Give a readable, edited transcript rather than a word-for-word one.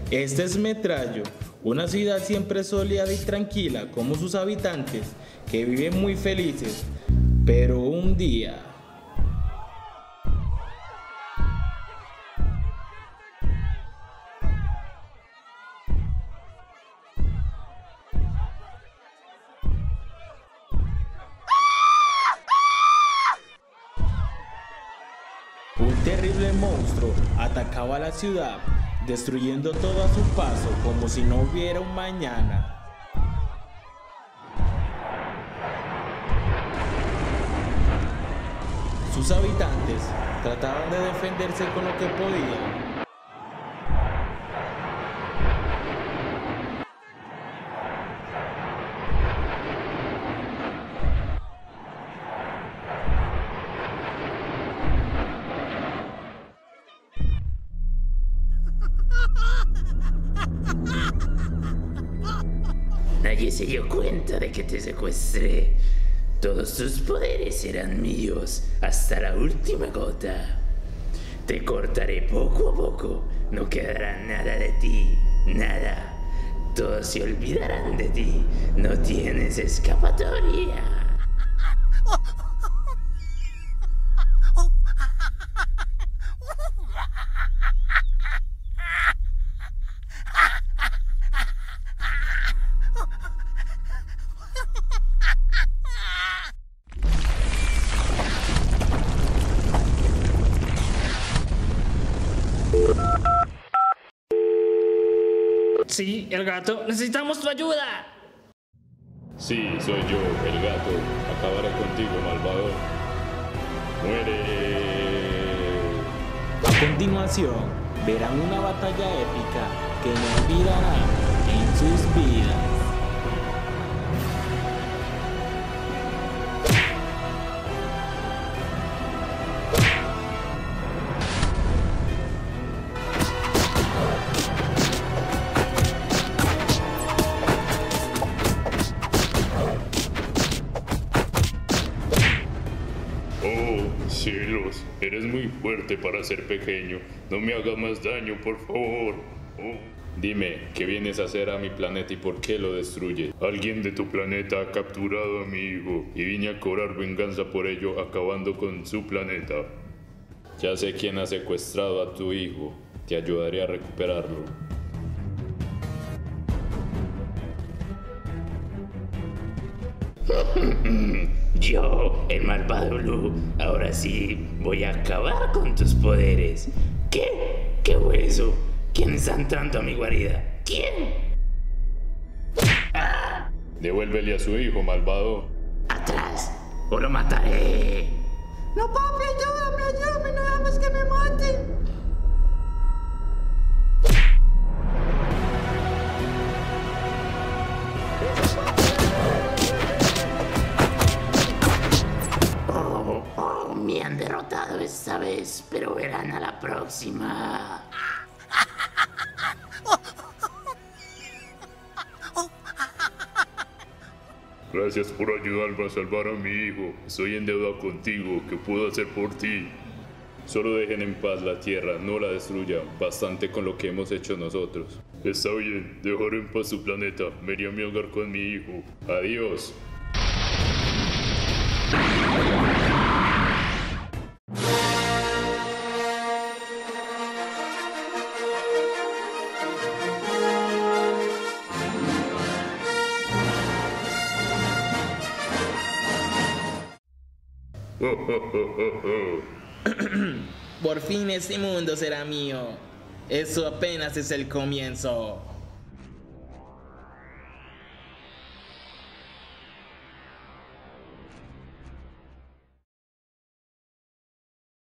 Este es Metrallo, una ciudad siempre soleada y tranquila como sus habitantes, que viven muy felices, pero un día... Un terrible monstruo atacaba la ciudad, destruyendo todo a su paso como si no hubiera un mañana. Sus habitantes trataban de defenderse con lo que podían. Nadie se dio cuenta de que te secuestré. Todos tus poderes eran míos hasta la última gota. Te cortaré poco a poco. No quedará nada de ti. Nada. Todos se olvidarán de ti. No tienes escapatoria. Sí, el gato. Necesitamos tu ayuda. Sí, soy yo, el gato. Acabaré contigo, malvado. ¡Muere! A continuación, verán una batalla épica que no olvidarán en sus vidas. Oh, cielos, eres muy fuerte para ser pequeño. No me hagas más daño, por favor. Oh. Dime, ¿qué vienes a hacer a mi planeta y por qué lo destruyes? Alguien de tu planeta ha capturado a mi hijo y vine a cobrar venganza por ello, acabando con su planeta. Ya sé quién ha secuestrado a tu hijo. Te ayudaré a recuperarlo. Yo, el malvado Blue, ahora sí voy a acabar con tus poderes. ¿Qué? ¿Qué fue eso? ¿Quién está entrando a mi guarida? ¿Quién? ¡Ah! Devuélvele a su hijo, malvado. ¡Atrás! ¡O lo mataré! No, papi, ayúdame, no hagas que me maten. Me han derrotado esta vez, pero verán a la próxima. Gracias por ayudarme a salvar a mi hijo. Estoy en deuda contigo. ¿Qué puedo hacer por ti? Solo dejen en paz la tierra, no la destruyan. Bastante con lo que hemos hecho nosotros. Está bien, dejaré en paz su planeta. Me iré a mi hogar con mi hijo. Adiós. Por fin este mundo será mío. Eso apenas es el comienzo.